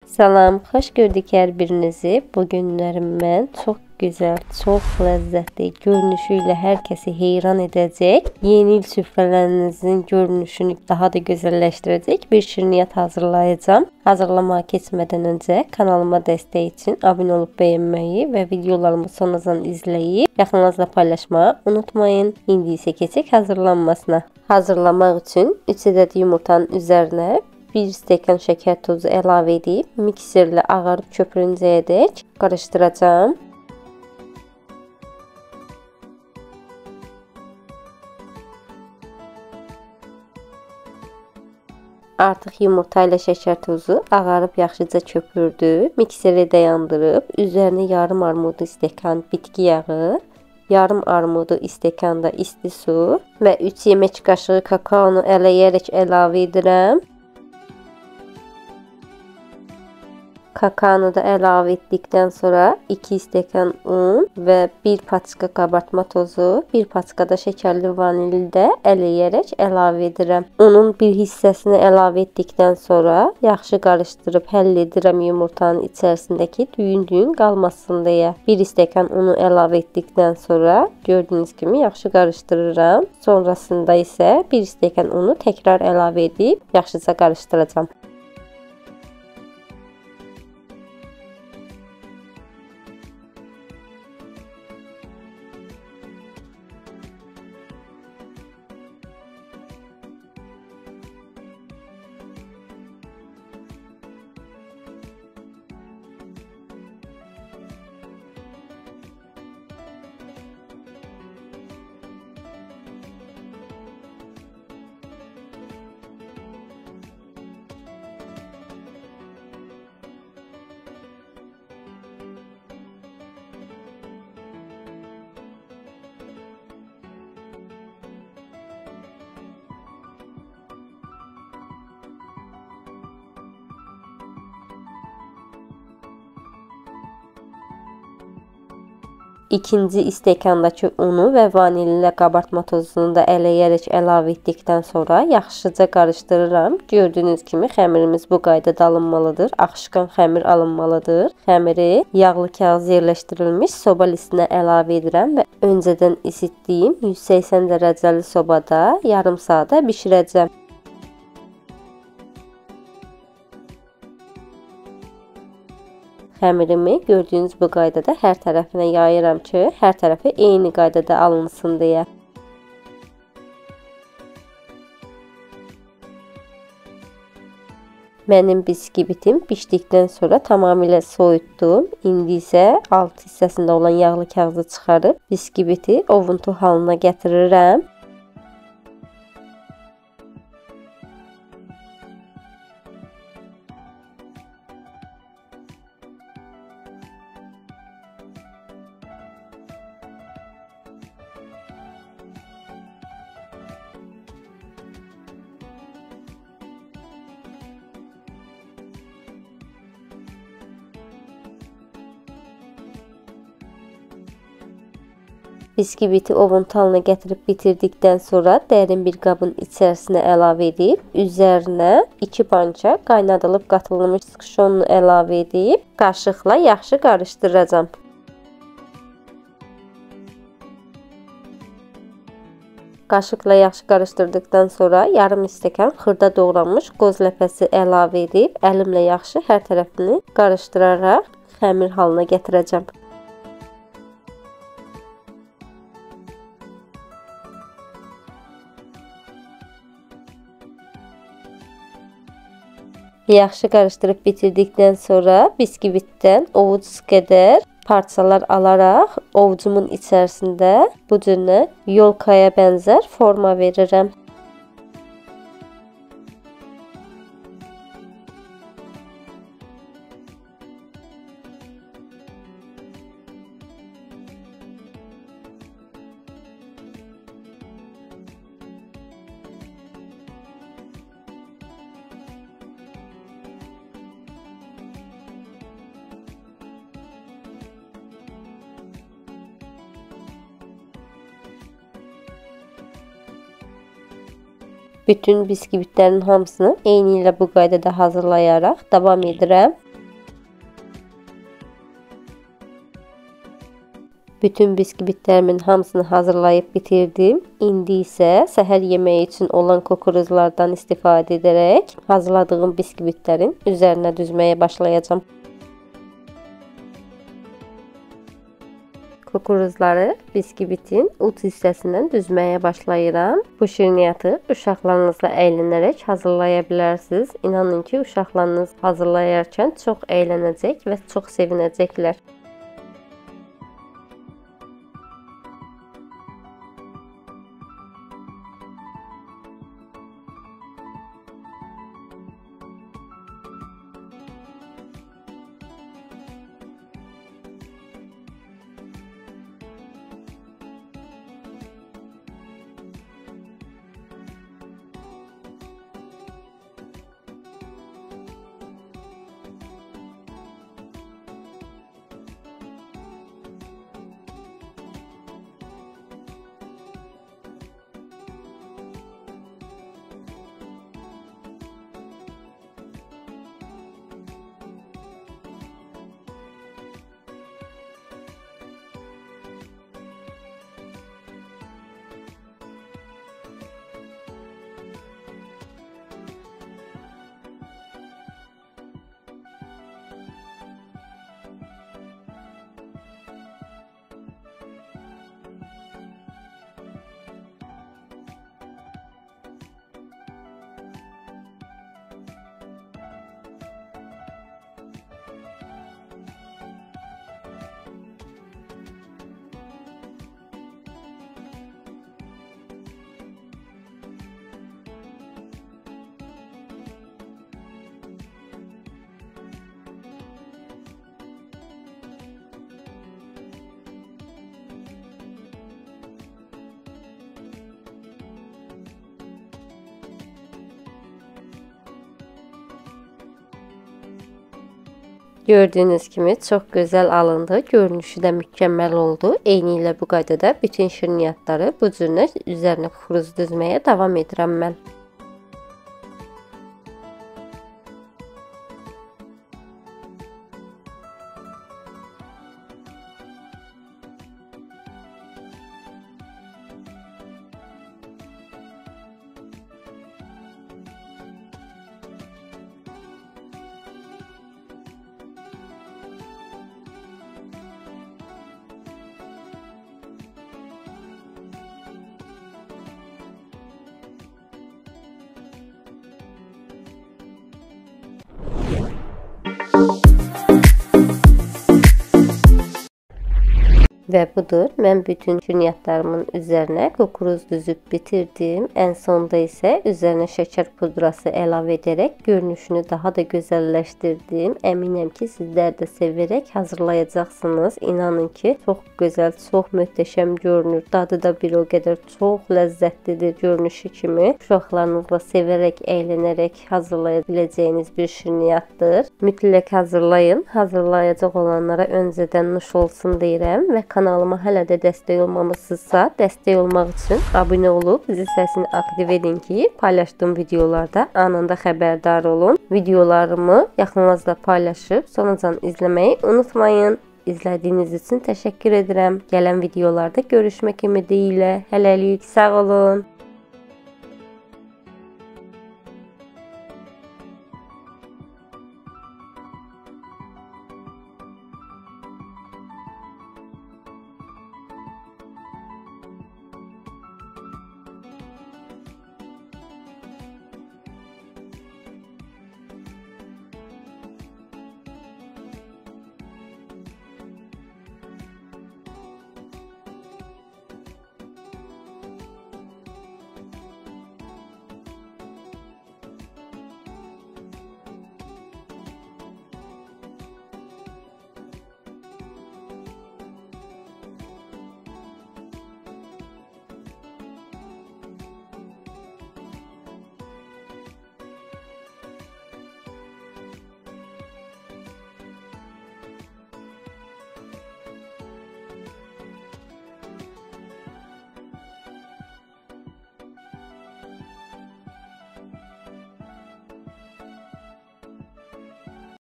Salam, xoş gördük hər birinizi. Bu günlərim mən çox gözəl, çox ləzzətli görünüşü ilə hər kəsi heyran edəcək, yeni il süfrələrinizin görünüşünü daha da gözəlləşdirəcək bir şirniyyat hazırlayacağam. Hazırlamağa keçmədən öncə kanalıma dəstək üçün abunə olub bəyənməyi və videolarımı sonacan izləyib yaxınlarınızla paylaşmağı unutmayın. İndi isə keçək hazırlanmasına. Hazırlamaq üçün 3 ədəd yumurtanın üzərinə 1 stəkan şəkər tozu əlavə edib mikserlə ağarıb köpürüncəyədək qarışdıracağam. Artıq yumurta ilə şəkər tozu ağarıb yaxşıca köpürdü. Mikseri dayandırıb üzərinə yarım armudu stəkan bitki yağı, yarım armudu stəkanda isti su və 3 yemək qaşığı kakaonu ələyərək əlavə edirəm. Kakaonu da əlavə etdikdən sonra 2 stəkan un və 1 paçka qabartma tozu, 1 paçka da şəkərli vanili də ələyərək əlavə edirəm. Unun bir hissəsini əlavə etdikdən sonra yaxşı qarışdırıb həll edirəm yumurtanın içərisindəki düyün qalmasın deyə. 1 stəkan unu əlavə etdikdən sonra gördüyünüz kimi yaxşı qarışdırıram. Sonrasında isə 1 stəkan unu təkrar əlavə edib yaxşıca qarışdıracağam. İkinci stəkandakı unu və vanillə qabartma tozunu da ələyərək əlavə etdikdən sonra yaxşıca qarışdırıram. Gördüyünüz kimi xəmirimiz bu qaydada alınmalıdır. Axışqan xəmir alınmalıdır. Xəmiri yağlı kağız yerləşdirilmiş soba listinə əlavə edirəm və öncədən isitdiyim 180 dərəcəli sobada yarım saata bişirəcəm. Xəmirimi gördüyünüz bu qaydada hər tərəfinə yayıram ki, hər tərəfi eyni qaydada alınsın deyə. Mənim biskivitim bişdikdən sonra tamamilə soyutdum. İndi isə alt hissəsində olan yağlı kağızı çıxarıb biskiviti ovuntu halına gətirirəm. Biskiviti ovuntalına gətirib bitirdikdən sonra dərin bir qabın içərisinə əlavə edib, üzərinə 2 banka qaynadılıb qatılmış skuşonunu əlavə edib, qaşıqla yaxşı qarışdıracağam. Qaşıqla yaxşı qarışdırdıqdan sonra yarım stəkan xırda doğranmış qoz ləpəsi əlavə edib, əlimlə yaxşı hər tərəfini qarışdıraraq xəmir halına gətirəcəm. Yaxşı qarışdırıb bitirdikdən sonra biskivitdən ovuc qədər parçalar alaraq ovucumun içərisində bu cürlə yolkaya bənzər forma verirəm. Bütün biskvitlərin hamısını eyni ilə bu qaydada hazırlayaraq davam edirəm. Bütün biskvitlərimin hamısını hazırlayıb bitirdim. İndi isə səhər yeməyi üçün olan kukuruzlardan istifadə edərək hazırladığım biskvitlərin üzərinə düzməyə başlayacağım. Kukuruzları biskvitin uc hissəsindən düzməyə başlayıram. Bu şirniyyatı uşaqlarınızla əylənərək hazırlaya bilərsiniz. İnanın ki, uşaqlarınız hazırlayarkən çox əylənəcək və çox sevinəcəklər. Gördüyünüz kimi çox gözəl alındı. Görünüşü də mükəmməl oldu. Eyni ilə bu qaydada bütün şirniyyatları bu cür üzərinə kukuruz düzməyə davam edirəm mən. Və budur, mən bütün şirniyyatlarımın üzərinə kukuruz düzüb bitirdim. Ən sonda isə üzərinə şəkər pudrası əlavə edərək görünüşünü daha da gözəlləşdirdim. Əminəm ki, sizlər də sevərək hazırlayacaqsınız. İnanın ki, çox gözəl, çox möhtəşəm görünür. Dadı da bir o qədər çox ləzzətlidir görünüşü kimi. Uşaqlarınızla sevərək, əylənərək hazırlaya biləcəyiniz bir şirniyyatdır. Mütləq hazırlayın. Hazırlayacaq olanlara öncədən nuş olsun deyirəm və kanalıma hələ də dəstək olmamısınızsa, dəstək olmaq üçün abunə olub zil səsini aktiv edin ki, paylaşdığım videolarda anında xəbərdar olun. Videolarımı yaxınınızla paylaşıb sonucan izləməyi unutmayın. İzlədiyiniz üçün təşəkkür edirəm. Gələn videolarda görüşmək ümidi ilə. Hələlik sağ olun.